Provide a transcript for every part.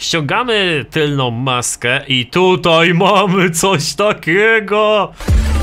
Ściągamy tylną maskę i tutaj mamy coś takiego.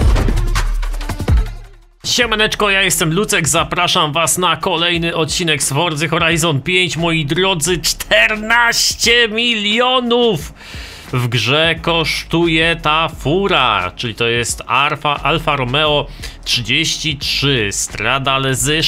Siemaneczko, ja jestem Lucek, zapraszam was na kolejny odcinek z Forza Horizon 5, moi drodzy. 14 milionów w grze kosztuje ta fura, czyli to jest Alfa Romeo 33 Stradale z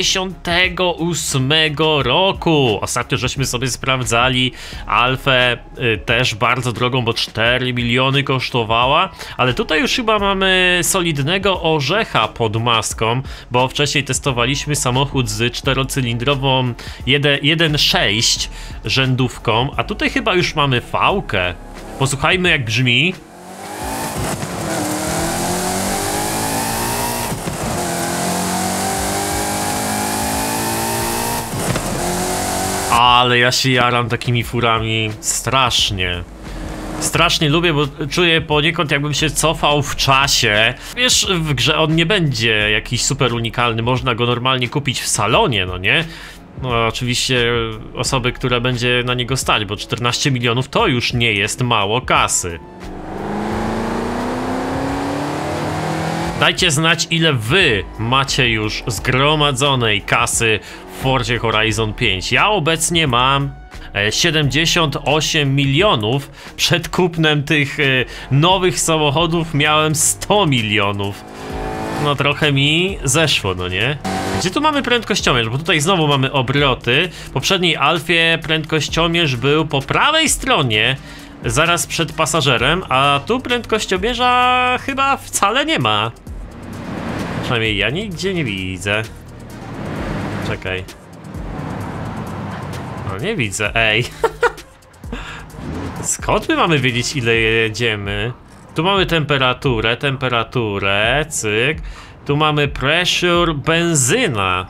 68 roku. Ostatnio żeśmy sobie sprawdzali Alfę, też bardzo drogą, bo 4 miliony kosztowała, ale tutaj już chyba mamy solidnego orzecha pod maską, bo wcześniej testowaliśmy samochód z czterocylindrową 1.6 rzędówką, a tutaj chyba już mamy V-kę. Posłuchajmy, jak brzmi. Ale ja się jaram takimi furami strasznie. Strasznie lubię, bo czuję poniekąd, jakbym się cofał w czasie. Wiesz, w grze on nie będzie jakiś super unikalny, można go normalnie kupić w salonie, no nie? No oczywiście osoby, która będzie na niego stać, bo 14 milionów to już nie jest mało kasy. Dajcie znać, ile wy macie już zgromadzonej kasy w Forzie Horizon 5. Ja obecnie mam 78 milionów. Przed kupnem tych nowych samochodów miałem 100 milionów. No trochę mi zeszło, no nie? Gdzie tu mamy prędkościomierz? Bo tutaj znowu mamy obroty. W poprzedniej Alfie prędkościomierz był po prawej stronie, zaraz przed pasażerem, a tu prędkościomierza chyba wcale nie ma. Przynajmniej ja nigdzie nie widzę. Czekaj. No nie widzę, ej. Skąd my mamy wiedzieć, ile jedziemy? Tu mamy temperaturę, cyk. Tu mamy pressure, benzyna.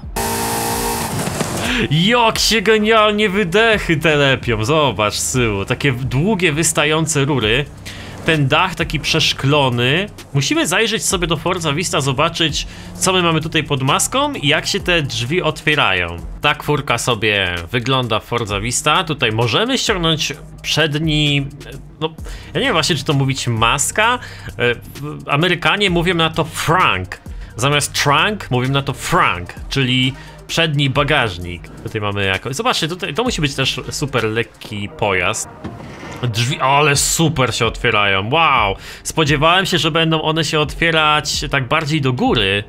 Jak się genialnie wydechy telepią, zobacz z tyłu. Takie długie, wystające rury. Ten dach taki przeszklony. Musimy zajrzeć sobie do Forza Vista, zobaczyć, co my mamy tutaj pod maską i jak się te drzwi otwierają. Tak furka sobie wygląda w Forza Vista. Tutaj możemy ściągnąć przedni... No, ja nie wiem właśnie, czy to mówić maska. Amerykanie mówią na to frunk. Zamiast trunk mówią na to frunk, czyli przedni bagażnik. Tutaj mamy jakoś... Zobaczcie, tutaj to musi być też super lekki pojazd. Drzwi, ale super się otwierają, wow! Spodziewałem się, że będą one się otwierać tak bardziej do góry.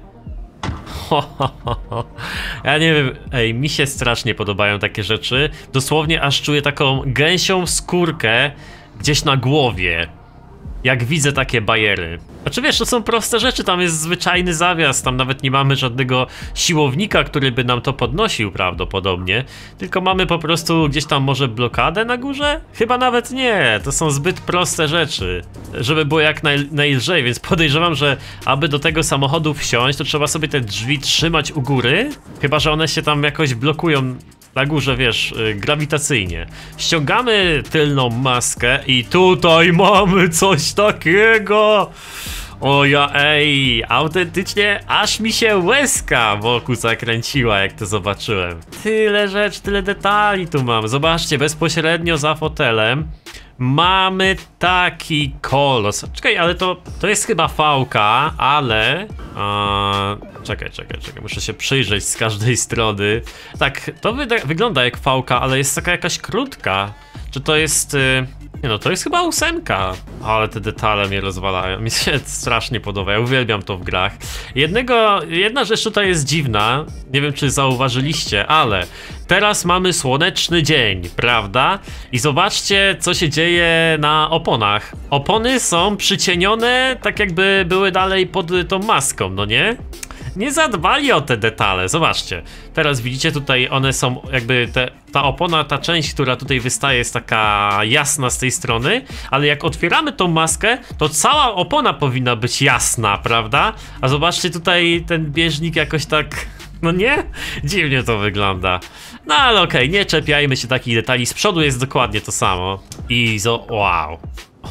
Ja nie wiem, ej, mi się strasznie podobają takie rzeczy. Dosłownie aż czuję taką gęsią skórkę gdzieś na głowie, jak widzę takie bajery. Znaczy wiesz, to są proste rzeczy, tam jest zwyczajny zawias, tam nawet nie mamy żadnego siłownika, który by nam to podnosił prawdopodobnie. Tylko mamy po prostu gdzieś tam może blokadę na górze? Chyba nawet nie, to są zbyt proste rzeczy, żeby było jak najlżej, więc podejrzewam, że aby do tego samochodu wsiąść, to trzeba sobie te drzwi trzymać u góry. Chyba że one się tam jakoś blokują na górze, wiesz, grawitacyjnie. Ściągamy tylną maskę i tutaj mamy coś takiego. O ja, ej, autentycznie aż mi się łezka wokół zakręciła, jak to zobaczyłem. Tyle rzeczy, tyle detali tu mam. Zobaczcie, bezpośrednio za fotelem mamy taki kolos. Czekaj, ale to jest chyba V-ka, ale... Czekaj, muszę się przyjrzeć z każdej strony. Tak, to wygląda jak V-ka, ale jest taka jakaś krótka. Czy to jest... Nie no, to jest chyba 8. Ale te detale mnie rozwalają. Mi się strasznie podoba, ja uwielbiam to w grach. Jedna rzecz tutaj jest dziwna. Nie wiem, czy zauważyliście, ale teraz mamy słoneczny dzień, prawda? I zobaczcie, co się dzieje na oponach. Opony są przycienione, tak jakby były dalej pod tą maską, no nie? Nie zadbali o te detale, zobaczcie. Teraz widzicie, tutaj one są jakby ta opona, ta część, która tutaj wystaje, jest taka jasna z tej strony, ale jak otwieramy tą maskę, to cała opona powinna być jasna, prawda? A zobaczcie, tutaj ten bieżnik jakoś tak... No nie? Dziwnie to wygląda. No ale okej, nie czepiajmy się takich detali. Z przodu jest dokładnie to samo. I wow.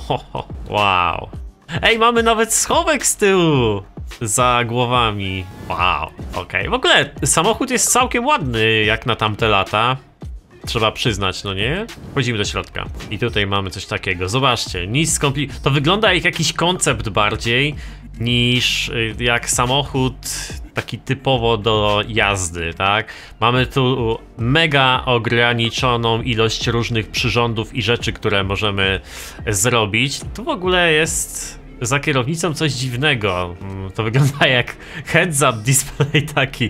Wow. Ej, mamy nawet schowek z tyłu za głowami. Wow, okej. W ogóle samochód jest całkiem ładny jak na tamte lata. trzeba przyznać, no nie? Wchodzimy do środka i tutaj mamy coś takiego, zobaczcie, to wygląda jak jakiś koncept bardziej niż jak samochód taki typowo do jazdy, tak? Mamy tu mega ograniczoną ilość różnych przyrządów i rzeczy, które możemy zrobić. Tu w ogóle jest za kierownicą coś dziwnego. To wygląda jak heads-up display taki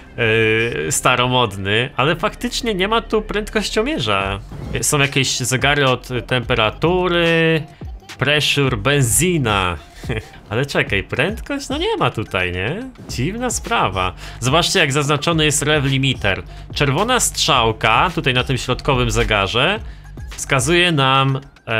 staromodny, ale faktycznie nie ma tu prędkościomierza. Są jakieś zegary od temperatury, pressure, benzina. Ale czekaj, prędkość? No nie ma tutaj, nie? Dziwna sprawa. Zobaczcie, jak zaznaczony jest rev limiter. Czerwona strzałka, tutaj na tym środkowym zegarze, wskazuje nam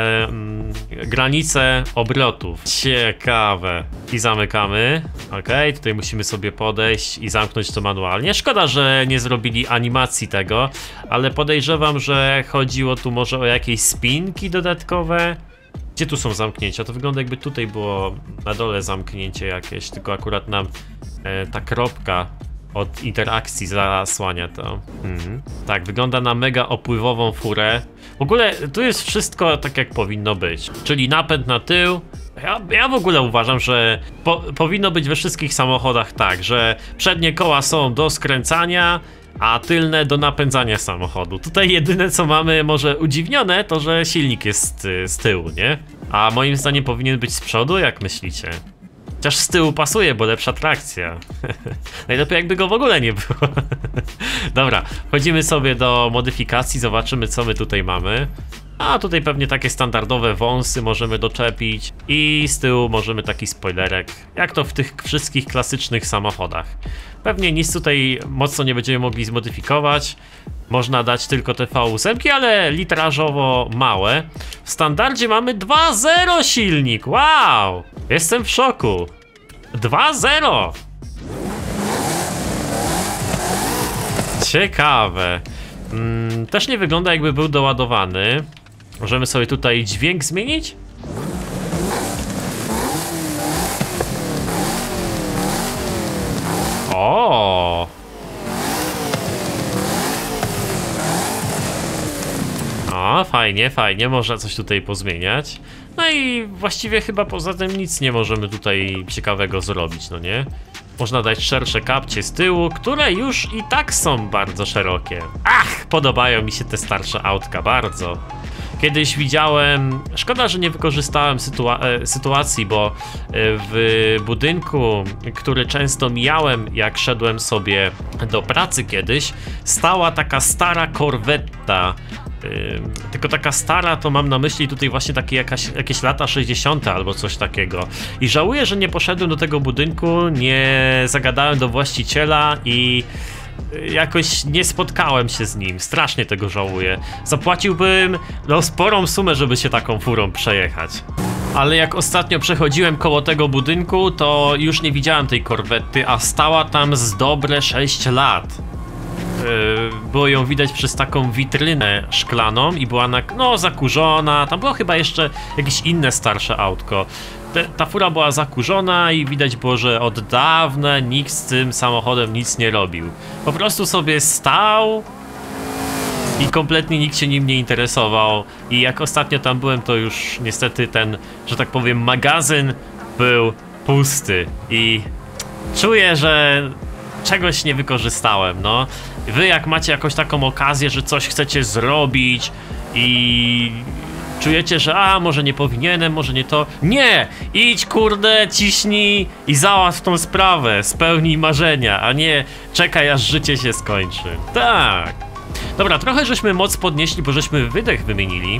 granicę obrotów. Ciekawe. I zamykamy. Ok, tutaj musimy sobie podejść i zamknąć to manualnie. Szkoda, że nie zrobili animacji tego, ale podejrzewam, że chodziło tu może o jakieś spinki dodatkowe. Gdzie tu są zamknięcia? To wygląda, jakby tutaj było na dole zamknięcie jakieś, tylko akurat nam ta kropka od interakcji zasłania to. Tak, wygląda na mega opływową furę. W ogóle tu jest wszystko tak, jak powinno być. Czyli napęd na tył. Ja w ogóle uważam, że powinno być we wszystkich samochodach tak, że przednie koła są do skręcania, a tylne do napędzania samochodu. Tutaj jedyne, co mamy może udziwnione, to że silnik jest z tyłu, nie? A moim zdaniem powinien być z przodu, jak myślicie? Chociaż z tyłu pasuje, bo lepsza trakcja. Najlepiej jakby go w ogóle nie było. Dobra, wchodzimy sobie do modyfikacji, zobaczymy, co my tutaj mamy. A tutaj pewnie takie standardowe wąsy możemy doczepić i z tyłu możemy taki spoilerek, jak to w tych wszystkich klasycznych samochodach. Pewnie nic tutaj mocno nie będziemy mogli zmodyfikować. Można dać tylko te V8, ale litrażowo małe. W standardzie mamy 2.0 silnik, wow! Jestem w szoku. 2.0! Ciekawe. Też nie wygląda, jakby był doładowany. Możemy sobie tutaj dźwięk zmienić? O! O, fajnie, fajnie, można coś tutaj pozmieniać. No i właściwie chyba poza tym nic nie możemy tutaj ciekawego zrobić, no nie? Można dać szersze kapcie z tyłu, które już i tak są bardzo szerokie. Ach, podobają mi się te starsze autka, bardzo. Kiedyś widziałem, szkoda, że nie wykorzystałem sytuacji, bo w budynku, który często mijałem, jak szedłem sobie do pracy kiedyś, stała taka stara korwetta. Tylko taka stara, to mam na myśli tutaj właśnie takie jakieś lata 60. albo coś takiego. I żałuję, że nie poszedłem do tego budynku, nie zagadałem do właściciela i jakoś nie spotkałem się z nim. Strasznie tego żałuję. Zapłaciłbym sporą sumę, żeby się taką furą przejechać. Ale jak ostatnio przechodziłem koło tego budynku, to już nie widziałem tej korwety, a stała tam z dobre 6 lat. Było ją widać przez taką witrynę szklaną i była zakurzona. Tam było chyba jeszcze jakieś inne starsze autko. Ta fura była zakurzona i widać było, że od dawna nikt z tym samochodem nic nie robił. Po prostu sobie stał i kompletnie nikt się nim nie interesował. I jak ostatnio tam byłem, to już niestety ten, że tak powiem, magazyn był pusty. I czuję, że czegoś nie wykorzystałem, no. Wy jak macie jakąś taką okazję, że coś chcecie zrobić i czujecie, że może nie powinienem, może nie to. Nie! Idź, kurde, ciśnij i załatw tą sprawę, spełnij marzenia, a nie czekaj, aż życie się skończy. Tak. Dobra, trochę żeśmy moc podnieśli, bo żeśmy wydech wymienili.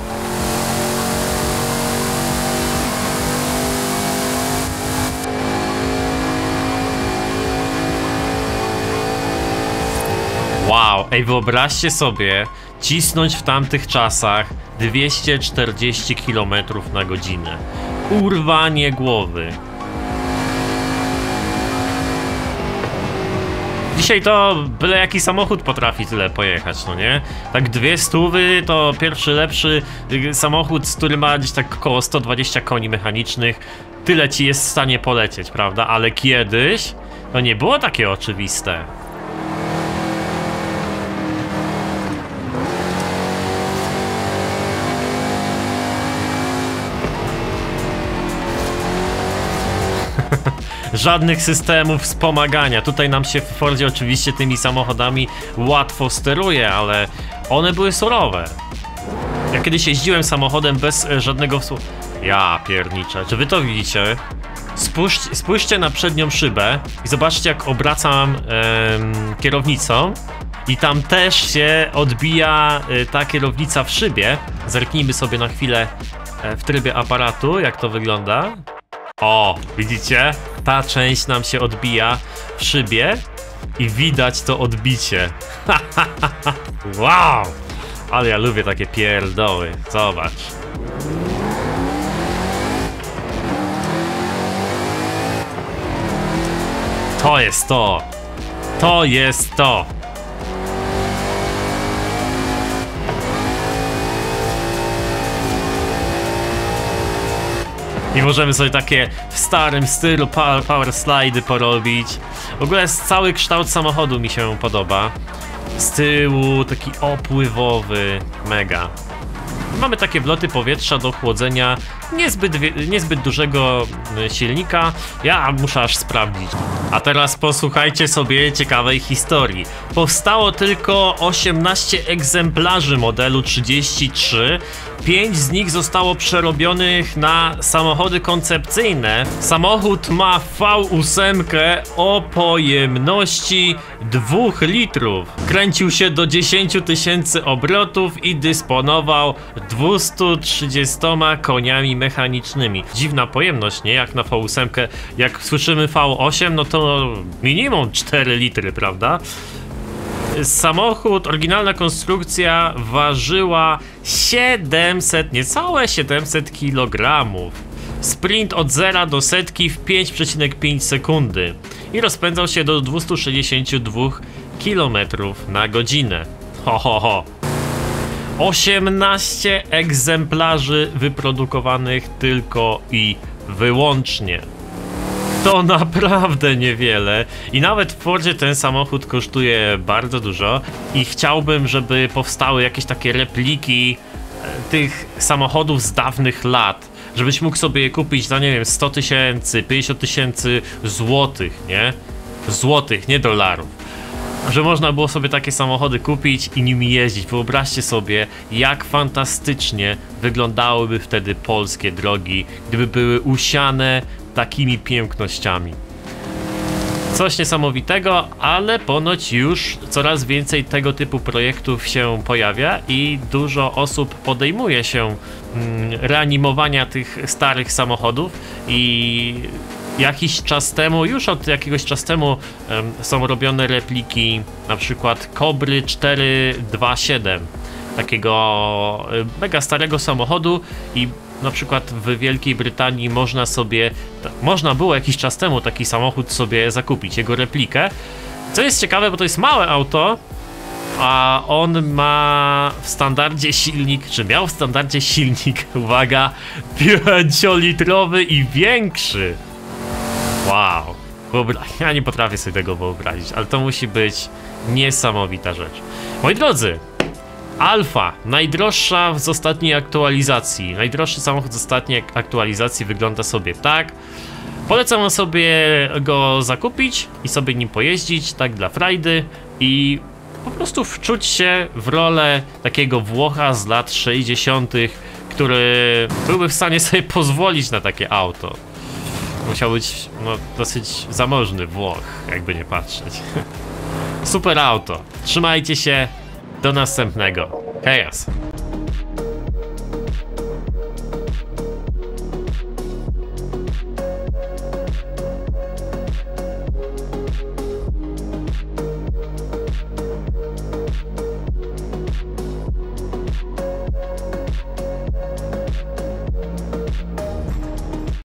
Wow, ej, wyobraźcie sobie cisnąć w tamtych czasach 240 km na godzinę. Urwanie głowy. Dzisiaj to byle jaki samochód potrafi tyle pojechać, no nie? Tak 200 to pierwszy lepszy samochód, który ma gdzieś tak około 120 koni mechanicznych. Tyle ci jest w stanie polecieć, prawda? Ale kiedyś to nie było takie oczywiste. żadnych systemów wspomagania. Tutaj nam się w Fordzie oczywiście tymi samochodami łatwo steruje, ale one były surowe. Ja kiedyś jeździłem samochodem bez żadnego Ja pierniczę, czy wy to widzicie? Spójrzcie na przednią szybę i zobaczcie, jak obracam kierownicą. I tam też się odbija ta kierownica w szybie. Zerknijmy sobie na chwilę w trybie aparatu, jak to wygląda. O, widzicie? Ta część nam się odbija w szybie i widać to odbicie. Wow! Ale ja lubię takie pierdoły. Zobacz. To jest to. To jest to. I możemy sobie takie w starym stylu power slide'y porobić. W ogóle cały kształt samochodu mi się podoba. Z tyłu taki opływowy, mega. Mamy takie wloty powietrza do chłodzenia niezbyt dużego silnika. Ja muszę aż sprawdzić. A teraz posłuchajcie sobie ciekawej historii. Powstało tylko 18 egzemplarzy modelu 33. 5 z nich zostało przerobionych na samochody koncepcyjne. Samochód ma V8 o pojemności 2 litrów. Kręcił się do 10 000 obrotów i dysponował 230 koniami mechanicznymi. Dziwna pojemność, nie? Jak na V8. Jak słyszymy V8, no to minimum 4 litry, prawda? Samochód, oryginalna konstrukcja ważyła 700, niecałe 700 kg. Sprint od 0 do setki w 5,5 sekundy i rozpędzał się do 262 km na godzinę. Ho, ho, ho. 18 egzemplarzy wyprodukowanych tylko i wyłącznie. To naprawdę niewiele i nawet w Fordzie ten samochód kosztuje bardzo dużo i chciałbym, żeby powstały jakieś takie repliki tych samochodów z dawnych lat, żebyś mógł sobie je kupić za, nie wiem, 100 000, 50 000 złotych, nie? Złotych, nie dolarów. Że można było sobie takie samochody kupić i nimi jeździć. Wyobraźcie sobie, jak fantastycznie wyglądałyby wtedy polskie drogi, gdyby były usiane takimi pięknościami. Coś niesamowitego, ale ponoć już coraz więcej tego typu projektów się pojawia i dużo osób podejmuje się reanimowania tych starych samochodów i jakiś czas temu, już od jakiegoś czasu temu są robione repliki na przykład Cobry 427, takiego mega starego samochodu i na przykład w Wielkiej Brytanii można było jakiś czas temu taki samochód sobie zakupić, jego replikę. Co jest ciekawe, bo to jest małe auto, a on ma w standardzie silnik, czy miał w standardzie silnik, uwaga, 5-litrowy i większy. Wow, ja nie potrafię sobie tego wyobrazić, ale to musi być niesamowita rzecz. Moi drodzy, Alfa, najdroższa z ostatniej aktualizacji. Najdroższy samochód z ostatniej aktualizacji wygląda sobie tak. Polecam sobie go zakupić i sobie nim pojeździć, tak dla frajdy i po prostu wczuć się w rolę takiego Włocha z lat 60., który byłby w stanie sobie pozwolić na takie auto. Musiał być dosyć zamożny Włoch, jakby nie patrzeć. Super auto. Trzymajcie się. Do następnego. Hejas.